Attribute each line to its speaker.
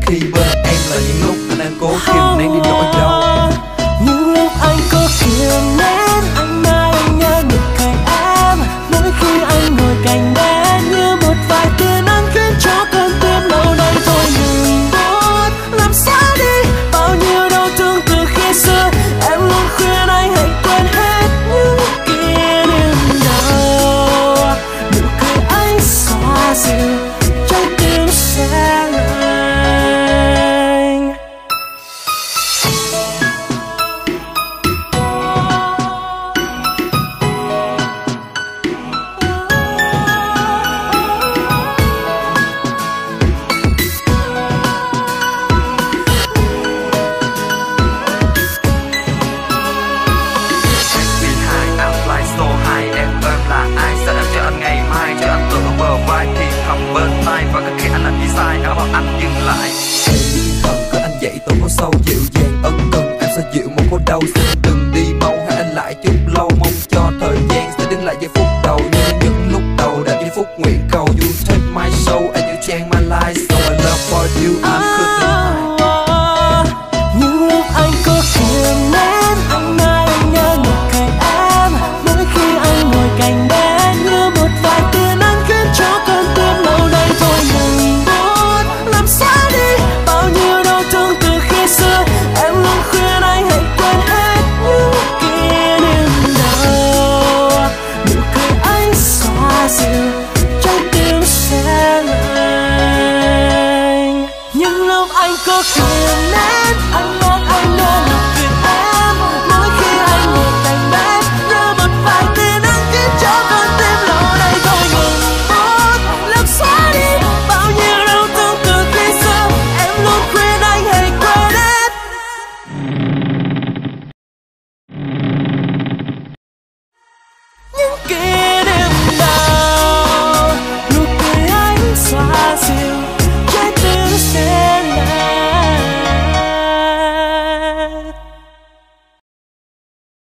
Speaker 1: khi bên em là những lúc anh đang cố kìm nén đi nỗi đau.
Speaker 2: Những lúc anh cố kìm nén, anh nói anh nhớ nụ cười em. Mỗi khi anh ngồi cạnh bên, như một vài tia nắng khiến cho con tim lâu nay thôi ngừng đốt. Làm sao đi bao nhiêu đau thương từ khi xưa, em luôn khuyên anh hãy quên hết những kỷ niệm đau. Nụ cười anh xóa dịu trái tim sẽ lạnh.
Speaker 1: Anh dừng lại. Em như thiên thần có anh dạy tôi có sâu dịu dàng ân cần. Em sẽ dịu một khổ đau, xin đừng đi mau. Hãy anh lại chút lâu, mong cho thời gian sẽ đứng lại giây phút đầu như những lúc đầu đã giây phút nguyện cầu. You take my soul and you change my life, so I love for you I'm couldn't hide.
Speaker 2: Những lúc anh cố kìm nén, anh nói anh nhớ nụ cười em. Mỗi khi anh ngồi cạnh bên, như một vài tia nắng khiến cho con tim lâu nay thôi ngừng đốt. Làm sao đi bao nhiêu đau thương từ khi xưa, em luôn khuyên anh hãy quên hết những kỷ niệm đau. Nụ cười anh xóa dịu trái tim sẽ lạnh. Những lúc anh cố